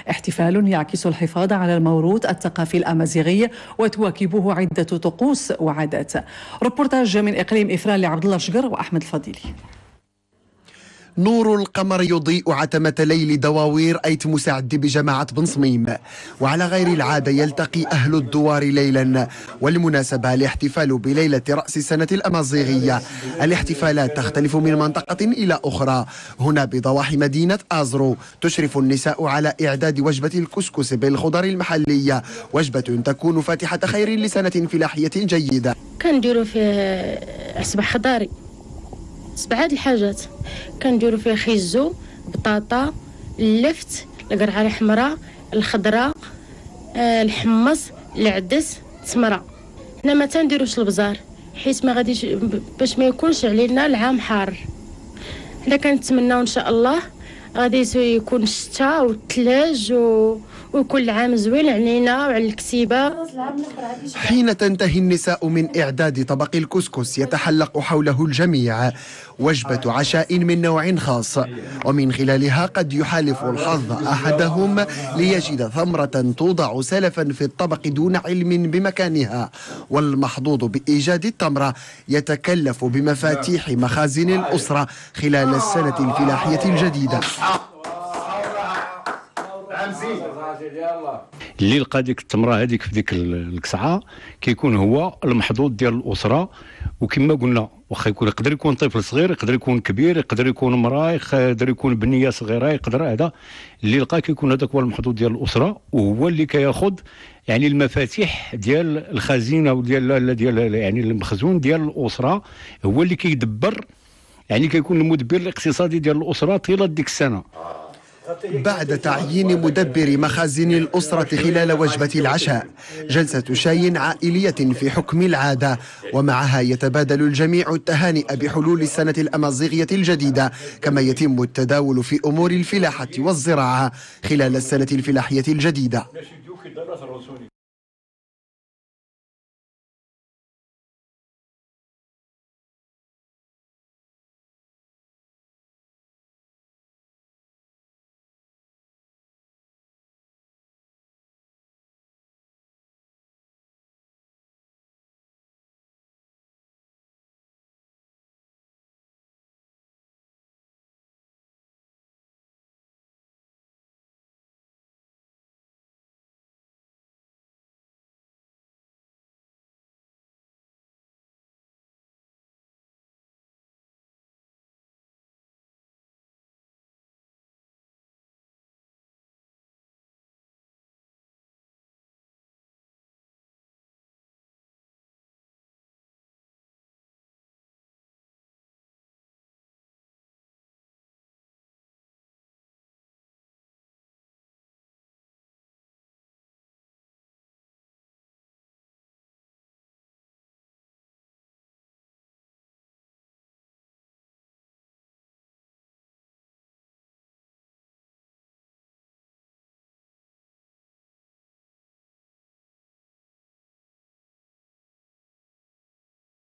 احتفال يعكس الحفاظ على الموروث الثقافي الأمازيغي وتواكبه عدة طقوس وعادات. ريبورتاج من إقليم إفران لعبد الله شقر وأحمد الفضيلي. نور القمر يضيء عتمة ليل دواوير أيت مساعد بجماعة بن صميم، وعلى غير العادة يلتقي أهل الدوار ليلا، والمناسبة الاحتفال بليلة رأس السنة الأمازيغية. الاحتفالات تختلف من منطقة إلى أخرى. هنا بضواحي مدينة آزرو تشرف النساء على إعداد وجبة الكسكس بالخضر المحلية، وجبة تكون فاتحة خير لسنة فلاحية جيدة. كنديروا فيه عسبة خضاري، 7 الحاجات كنديروا فيه خيزو، بطاطا، اللفت، القرعه الحمراء، الخضراء، الحمص، العدس، التمره. حنا ما تنديروش البزار حيت ما غاديش باش ما يكونش علينا العام حار. حنا كنتمناو ان شاء الله غادي يكون الشتاء والثلج ويكون العام زوين علينا وعلى الكتيبه. حين تنتهي النساء من إعداد طبق الكسكس يتحلق حوله الجميع، وجبة عشاء من نوع خاص، ومن خلالها قد يحالف الحظ أحدهم ليجد ثمرة توضع سلفا في الطبق دون علم بمكانها، والمحظوظ بإيجاد التمرة يتكلف بمفاتيح مخازن الأسرة خلال السنة الفلاحية الجديدة. اللي لقى ديك التمره هذيك في ديك القصعه كيكون هو المحظوظ ديال الاسره. وكما قلنا واخا يقدر يكون طفل صغير، يقدر يكون كبير، يقدر يكون امراه، يقدر يكون بنيه صغيره، يقدر هذا اللي لقى كيكون هذاك هو المحظوظ ديال الاسره، وهو اللي كياخذ يعني المفاتيح ديال الخزينه وديال يعني المخزون ديال الاسره، هو اللي كيدبر، يعني كيكون المدبر الاقتصادي ديال الاسره طيله ديك السنه. بعد تعيين مدبر مخازن الأسرة خلال وجبة العشاء، جلسة شاي عائلية في حكم العادة، ومعها يتبادل الجميع التهانئ بحلول السنة الأمازيغية الجديدة، كما يتم التداول في أمور الفلاحة والزراعة خلال السنة الفلاحية الجديدة.